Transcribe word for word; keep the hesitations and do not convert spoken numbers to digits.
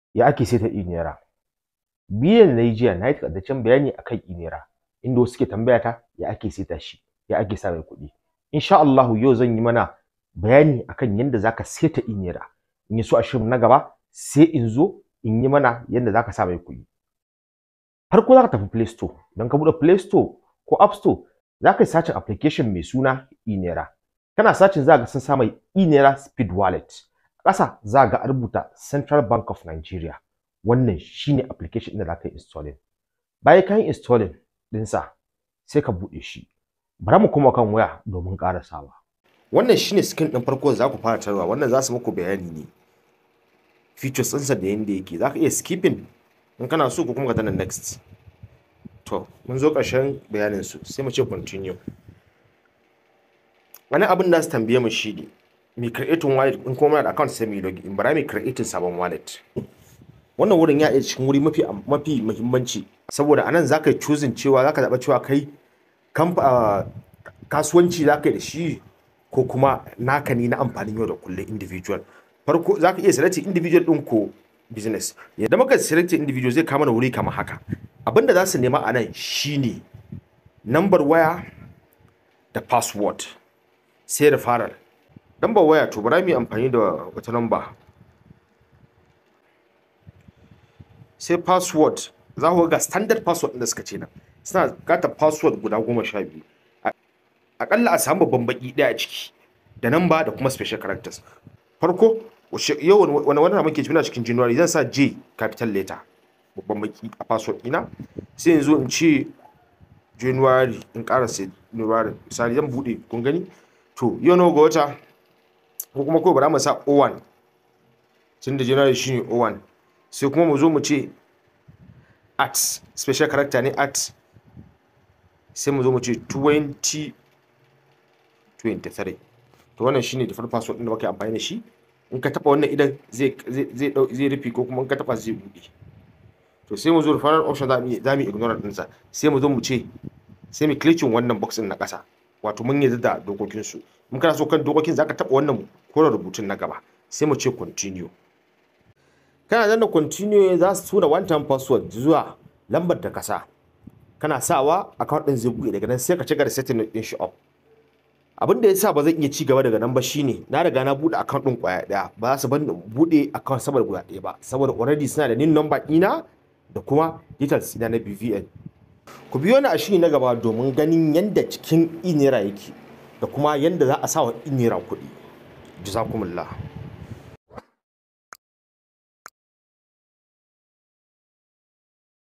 Ya ake seta i-naira? Bidiyon da na yi jiya na yi taƙaitaccen bayani akan i-naira, inda wasu suke tambaya ta ya ake seta shi, ya ake sa mai kuɗi. Insha Allahu yau zan yi mana bayani akan yanda zaka seta i-naira. In ya so a shirin na gaba sai in zo in yi mana yanda zaka sa mai kuɗi. Farko zaka tafi Play Store, idan ka buɗe Play Store ko App Store zaka yi searching application mai suna i-naira. Kana searching za ka sun sa mai i-naira speed wallet. Ƙasa za ga a rubuta Central Bank of Nigeria. Wannan shine application ɗin da zaka yi installing. Bayan ka yi installing ɗinsa sai ka buɗe shi. Bari mu koma kan waya domin ƙarasawa. Wannan shine screen ɗin farko da za ku fara tarwa. Wannan za su muku bayani ne features ɗinsa da yanda yake. Za ka iya skipping in kana so ko kuma ka danna next. To mun zo ƙarshen bayanin su sai mu ce continue. Wani abin da su tambaye mu shi ne mi creating wallet in kuma muna da account sai mu login. Bara mi creating sabon wallet. Wannan wurin ya iya cikin wuri mafi mafi muhimmanci saboda anan zaka yi choosing cewa zaka zaɓa cewa kai kasuwanci zaka yi da shi ko kuma naka ne na amfanin yau da kullum individual. Farko zaka iya select individual ɗin ko business. Yadda muka select individual zai kama na wuri kamar haka. Abinda za su nema a nan shine number waya da password sai referral. Number waya to bara mu yi amfani da wata number. Sai password za ku ga standard password ɗin da suka ce nan. Suna buƙatar password guda goma sha biyu. Aƙalla a samu babban baki ɗaya a ciki da number da kuma special characters. Farko yau wani wata muke muna cikin January zan sa J capital letter babban baki a password ɗina. Sai in zo in ce January in ƙara sai January misali zan buɗe kun gani to yau nawa ga wata ko kuma ko bara mu sa O one tunda January shine O one sai kuma mu zo mu ce at special character ne at sai mu zo mu ce twenty twenty-three. To wannan shine default password din da muke amfani da shi. In ka taba wannan idan zai zai zai rufe ko kuma in ka taba zai bude. To sai mu zo referral option za mu za mu ignore din sa. Sai mu zo mu ce sai mu clicking wannan box din na ƙasa. Wato mun yarda da dokokin su. In kana so kan dokokin zaka taba wannan koren rubutun na gaba. Sai mu ce continue. Kana danna continue za su tura one time password zuwa lambar da ka sa. Kana sawa account din zai buɗe daga nan sai ka ci gaba da setting din shi up. Abin da yasa ba zan iya ci gaba daga nan ba shine na riga na buɗe account din kwaya daya ba za su ban buɗe account saboda guda ɗaya ba saboda already suna da nin number ɗina da kuma details na B V N. Ku biyo ni a shiri na gaba domin ganin yanda cikin i-naira yake da kuma yanda za a sa wa i-naira kuɗi. Jazakumullah.